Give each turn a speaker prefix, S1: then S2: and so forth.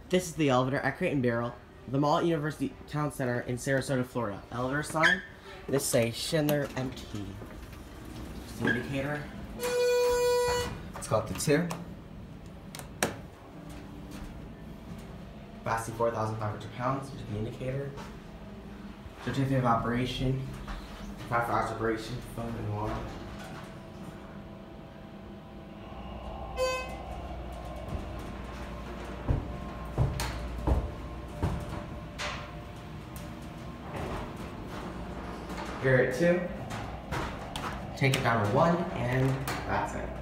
S1: This is the elevator at Crate and Barrel, the mall at University Town Center in Sarasota, Florida. Elevator sign. This says Schindler empty. Just the indicator. Let's go up to 2. Capacity 4,500 pounds. Here's the indicator. Certificate of operation. 5 hours operation. Phone and water. Here at 2, take it down to 1, and that's it.